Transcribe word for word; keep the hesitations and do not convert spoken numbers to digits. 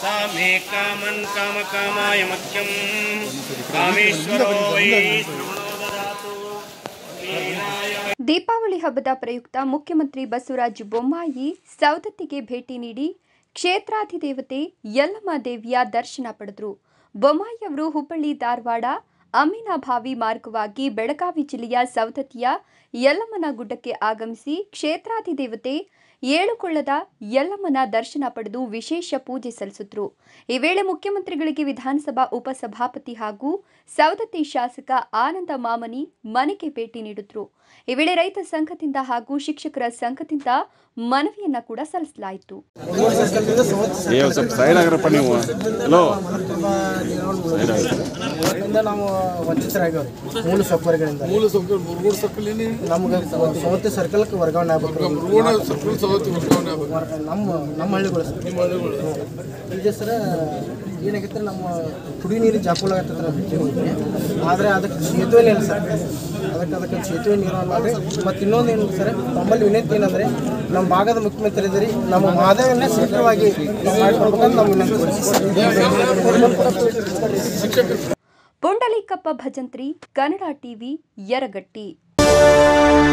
मे common कामकामाय मह्यं कामेश्वरो वै श्रवणो ददातु। ದೀಪಾವಳಿ ಹಬ್ಬದ ಪ್ರಯುಕ್ತ ಮುಖ್ಯಮಂತ್ರಿ ಬಸವರಾಜ ಬೊಮ್ಮಾಯಿ ಸವದತ್ತಿಗೆ ಭೇಟಿ ನೀಡಿ ಕ್ಷೇತ್ರಾಧಿದೇವತೆ ಯಲ್ಲಮ್ಮ ದೇವಿಯ ದರ್ಶನ ಪಡೆದರು. ಬೊಮ್ಮಾಯಿ ಅವರು ಹುಬ್ಬಳ್ಳಿ ಧಾರವಾಡ ಅಮ್ಮಿನಭಾವಿ ಮಾರ್ಗವಾಗಿ ಬೆಳಗಾವಿ ಜಿಲ್ಲೆಯ ಸವದತ್ತಿಯ ಯಲ್ಲಮ್ಮನ ಗುಡ್ಡಕ್ಕೆ ಆಗಮಿಸಿ ಕ್ಷೇತ್ರಾಧಿದೇವತೆ ಏಳುಕೊಳ್ಳದ ಯಲ್ಲಮ್ಮನ ದರ್ಶನ ಪಡೆದು ವಿಶೇಷ ಪೂಜೆ ಸಲ್ಲಿಸಿದರು. ಈ ವೇಳೆ ಮುಖ್ಯಮಂತ್ರಿಗಳಿಗೆ ವಿಧಾನಸಭಾ ಉಪಸಭಾಪತಿ ಹಾಗೂ ಸವದತ್ತಿ ಶಾಸಕ ಆನಂದ ಮಾಮನಿ ಮನೆಗೆ ಭೇಟಿ ನೀಡಿದ್ರು. ಈ ವೇಳೆ ರೈತ ಸಂಘದಿಂದ ಹಾಗೂ ಶಿಕ್ಷಕರ ಸಂಘದಿಂದ ಮನವಿಯನ್ನ ಕೂಡ ಸಲ್ಲಿಸಲಾಯಿತು. ನಾವು ವಂಚಿತರಾಗ್ಯಾವ್ರಿ ಮೂಲ ಸೌಕರ್ಯಗಳಿಂದ ಮೂಲ ಸೌಕರ್ಯ ನಮ್ಗೆ ಸವದತ್ತಿ ಸರ್ಕಲ್ಗೆ ವರ್ಗಾವಣೆ ಆಗ್ಬೇಕು. ನಮ್ಮ ನಮ್ಮ ಹಳ್ಳಿಗಳು ನಿಮ್ಮ ಹಳ್ಳಿಗಳು ಈಗ ಸರ ಏನಾಗೈತೆ ನಮ್ಮ ಕುಡಿ ನೀರು ಜಾಪುಳ ಆಗತ್ತತ್ರ ಆದರೆ ಅದಕ್ಕೆ ಸೇತುವೆ ಇಲ್ಲ ಸರ್. ಅದಕ್ಕೆ ಅದಕ್ಕೆ ಸೇತುವೆ ನೀರು ಮಾಡಿ ಮತ್ತು ಇನ್ನೊಂದು ಏನು ಸರ್ ನಮ್ಮಲ್ಲಿ ವಿನಂತಿ ಏನಂದರೆ ನಮ್ಮ ಭಾಗದ ಮುಖ್ಯಮಂತ್ರಿ ಇದ್ದೀರಿ ನಮ್ಮ ಮಾದರಿಯನ್ನೇ ಶೀಘ್ರವಾಗಿ ಮಾಡಿಕೊಡ್ಬೇಕಂತ ನಮ್ಮ ವಿನಂತಿ. ಪುಂಡಲೀಕಪ್ಪ ಭಜಂತ್ರಿ, ಕನ್ನಡ ಟಿವಿ, ಯರಗಟ್ಟಿ.